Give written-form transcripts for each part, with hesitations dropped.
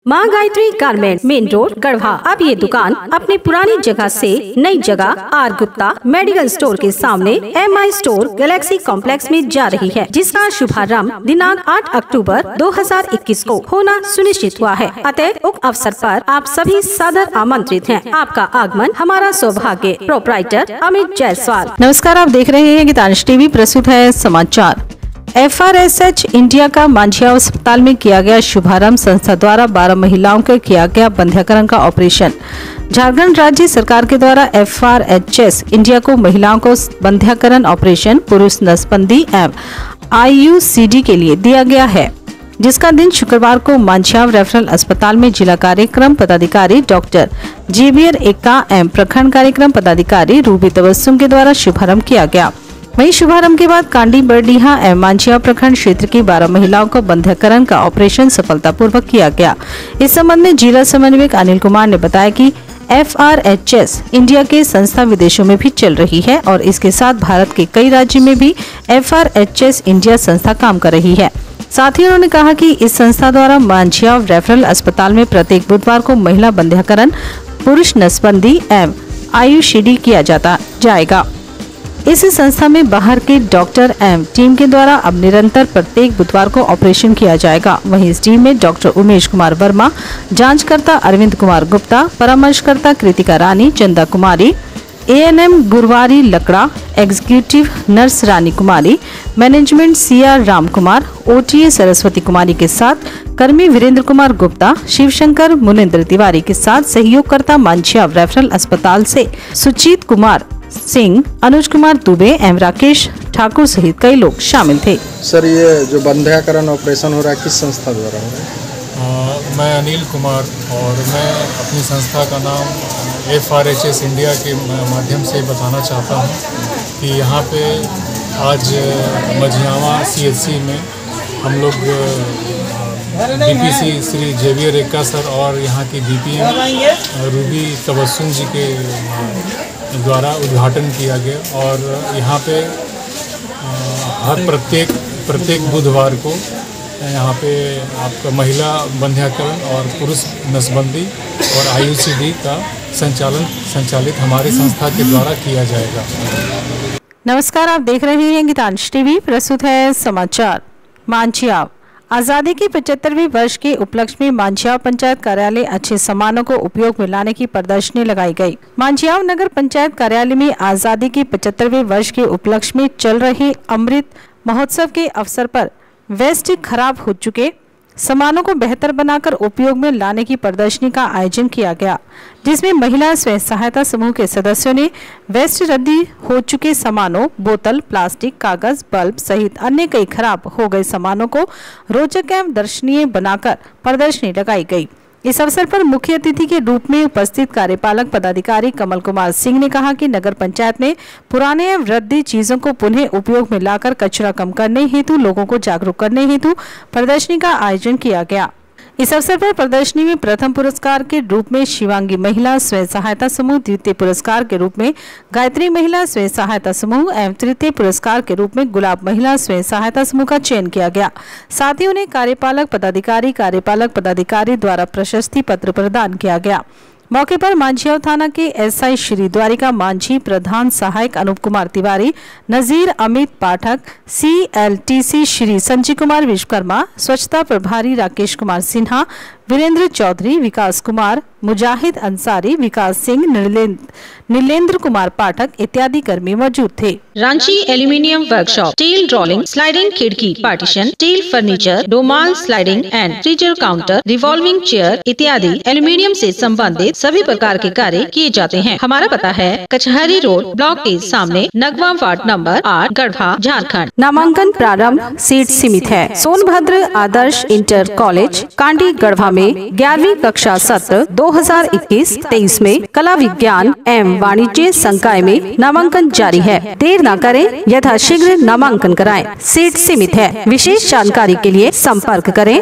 माँ Gayatri garment, main road, Garhwa. अब ये दुकान अपनी पुरानी जगह से नई जगह आर गुप्ता मेडिकल स्टोर के सामने MI स्टोर गैलेक्सी कॉम्प्लेक्स में जा रही है, जिसका शुभारंभ दिनांक 8 अक्टूबर 2021 को होना सुनिश्चित हुआ है। अतः उक्त अवसर पर आप सभी सादर आमंत्रित हैं। आपका आगमन हमारा सौभाग्य। प्रोपराइटर अमित जायसवाल। नमस्कार, आप देख रहे हैं गीतांश टीवी। प्रस्तुत है समाचार। FRSH इंडिया का मांझिया अस्पताल में किया गया शुभारंभ। संस्था द्वारा 12 महिलाओं के किया गया बंध्याकरण का ऑपरेशन। झारखंड राज्य सरकार के द्वारा FRHS इंडिया को महिलाओं को बंध्याकरण ऑपरेशन, पुरुष नसबंदी एवं IUCD के लिए दिया गया है, जिसका दिन शुक्रवार को मांझिया रेफरल अस्पताल में जिला कार्यक्रम पदाधिकारी डॉक्टर जेवियर एक्का एवं प्रखंड कार्यक्रम पदाधिकारी रूबी तबस्सुम के द्वारा शुभारंभ किया गया। वहीं शुभारंभ के बाद कांडी बरडीहा एवं मांझिया प्रखंड क्षेत्र की 12 महिलाओं को बंध्याकरण का ऑपरेशन सफलतापूर्वक किया गया। इस संबंध में जिला समन्वयक अनिल कुमार ने बताया कि FRHS इंडिया के संस्था विदेशों में भी चल रही है और इसके साथ भारत के कई राज्यों में भी FRHS इंडिया संस्था काम कर रही है। साथ ही उन्होंने कहा कि इस संस्था द्वारा मांझिया रेफरल अस्पताल में प्रत्येक बुधवार को महिला बंध्याकरण, पुरुष नसबंदी एवं IUCD किया जाएगा। इस संस्था में बाहर के डॉक्टर एवं टीम के द्वारा अब निरंतर प्रत्येक बुधवार को ऑपरेशन किया जाएगा। वहीं इस टीम में डॉक्टर उमेश कुमार वर्मा, जांचकर्ता अरविंद कुमार गुप्ता, परामर्शकर्ता Kritika Rani, Chanda Kumari, ANM Gurwari Lakra, executive nurse Rani Kumari, management CR Ram Kumar, OTA Saraswati Kumari के साथ कर्मी वीरेंद्र कुमार गुप्ता, शिवशंकर मुनेन्द्र तिवारी के साथ सहयोगकर्ता मांझिया रेफरल अस्पताल से सुचित कुमार सिंह, अनुज कुमार दुबे एवं राकेश ठाकुर सहित कई लोग शामिल थे। सर, ये जो बंध्याकरण ऑपरेशन हो रहा है किस संस्था द्वारा हो रहा है? मैं अनिल कुमार और मैं अपनी संस्था का नाम FRHS इंडिया के माध्यम से बताना चाहता हूँ कि यहाँ पे आज मझियावा CHC में हम लोग DPC Shri Xavier Ekka sir और यहाँ की DPM रूबी तबस्सुम जी के द्वारा उद्घाटन किया गया और यहाँ पे हर प्रत्येक बुधवार को यहाँ पे आपका महिला बंध्याकरण और पुरुष नसबंदी और IUCD का संचालित हमारी संस्था के द्वारा किया जाएगा। नमस्कार, आप देख रहे हैं गीतांश टीवी। प्रस्तुत है समाचार। मांझिया आजादी के 75वें वर्ष के उपलक्ष्य में मांझिया पंचायत कार्यालय अच्छे सामानों को उपयोग में लाने की प्रदर्शनी लगाई गई। मांझिया नगर पंचायत कार्यालय में आजादी के 75वें वर्ष के उपलक्ष्य में चल रहे अमृत महोत्सव के अवसर पर वेस्ट खराब हो चुके सामानों को बेहतर बनाकर उपयोग में लाने की प्रदर्शनी का आयोजन किया गया, जिसमें महिला स्वयं सहायता समूह के सदस्यों ने वेस्ट रद्दी हो चुके सामानों, बोतल, प्लास्टिक, कागज, बल्ब सहित अन्य कई खराब हो गए सामानों को रोचक एवं दर्शनीय बनाकर प्रदर्शनी लगाई गई। इस अवसर पर मुख्य अतिथि के रूप में उपस्थित कार्यपालक पदाधिकारी कमल कुमार सिंह ने कहा कि नगर पंचायत में पुराने एवं रद्दी चीजों को पुनः उपयोग में लाकर कचरा कम करने हेतु लोगों को जागरूक करने हेतु प्रदर्शनी का आयोजन किया गया। इस अवसर पर प्रदर्शनी में प्रथम पुरस्कार के रूप में शिवांगी महिला स्वयं सहायता समूह, द्वितीय पुरस्कार के रूप में गायत्री महिला स्वयं सहायता समूह एवं तृतीय पुरस्कार के रूप में गुलाब महिला स्वयं सहायता समूह का चयन किया गया। साथ ही उन्हें कार्यपालक पदाधिकारी द्वारा प्रशस्ति पत्र प्रदान किया गया। मौके पर मांझिया थाना के SI श्री द्वारिका मांझी, प्रधान सहायक अनूप कुमार तिवारी, नजीर अमित पाठक, CLTC श्री संजय कुमार विश्वकर्मा, स्वच्छता प्रभारी राकेश कुमार सिन्हा, वीरेंद्र चौधरी, विकास कुमार, मुजाहिद अंसारी, विकास सिंह, नीलेंद्र कुमार पाठक इत्यादि कर्मी मौजूद थे। Ranchi aluminium workshop, steel rolling, sliding खिड़की, पार्टीशन, स्टील फर्नीचर, डोमाल sliding and freezer counter, revolving chair इत्यादि एल्यूमिनियम से संबंधित सभी प्रकार के कार्य किए जाते हैं। हमारा पता है कचहरी रोड, ब्लॉक के सामने, नगवा वार्ड नंबर 8, गढ़वा, झारखंड। नामांकन प्रारंभ, सीट सीमित है। सोनभद्र आदर्श इंटर कॉलेज कांडी गढ़वा में 11वीं कक्षा सत्र 2021-23 में कला विज्ञान एवं वाणिज्य संकाय में नामांकन जारी है। देर न करें, यथाशीघ्र नामांकन कराएं। सीट सीमित है। विशेष जानकारी के लिए संपर्क करें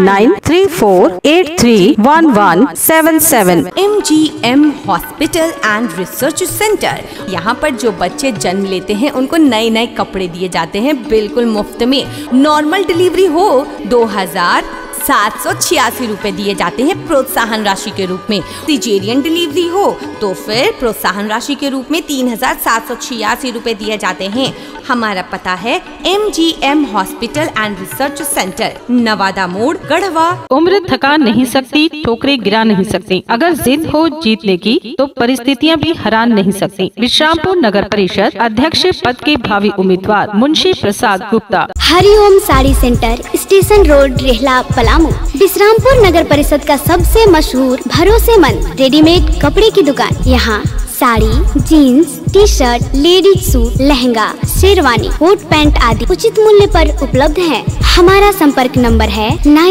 9934831177। MGM hospital and research centre. यहाँ पर जो बच्चे जन्म लेते हैं उनको नए नए कपड़े दिए जाते हैं बिल्कुल मुफ्त में। नॉर्मल डिलीवरी हो 2000, 786 रुपए दिए जाते हैं प्रोत्साहन राशि के रूप में। सिजेरियन डिलीवरी हो तो फिर प्रोत्साहन राशि के रूप में 3786 रुपए दिए जाते हैं। हमारा पता है MGM hospital and research centre, Nawada मोड़, गढ़वा। उम्र थका नहीं सकती, ठोकरें गिरा नहीं सकती। अगर जिद हो जीतने की तो परिस्थितियां भी हरा नहीं सकती। विश्रामपुर नगर परिषद अध्यक्ष पद के भावी उम्मीदवार Munshi Prasad Gupta. Hariom sari centre, station road, Rehla, Palamu. Vishrampur नगर परिषद का सबसे मशहूर भरोसेमंद रेडीमेड कपड़े की दुकान। यहाँ sari, jeans, T shirt, ladies suit, lehenga, sherwani, coat pant आदि उचित मूल्य पर उपलब्ध है। हमारा संपर्क नंबर है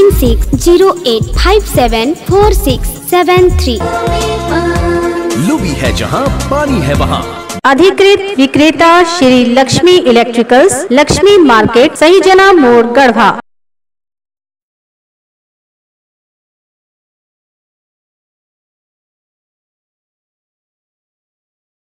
9608574673। लुबी है जहां पानी है वहां। अधिकृत विक्रेता श्री लक्ष्मी इलेक्ट्रिकल्स, लक्ष्मी मार्केट, सही जना मोड़, गढ़वा।